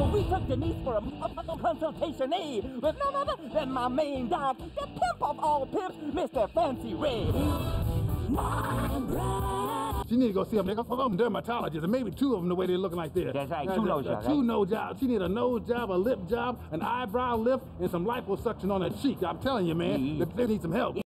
We took Denise for a consultation with none other than my main dog, the pimp of all pimps, Mr. Fancy Red. She need to go see a dermatologist, and maybe two of them the way they're looking like this. That's right, two nose jobs. Two nose jobs. She need a nose job, a lip job, an eyebrow lift, and some liposuction on her cheek. I'm telling you, man, they need some help.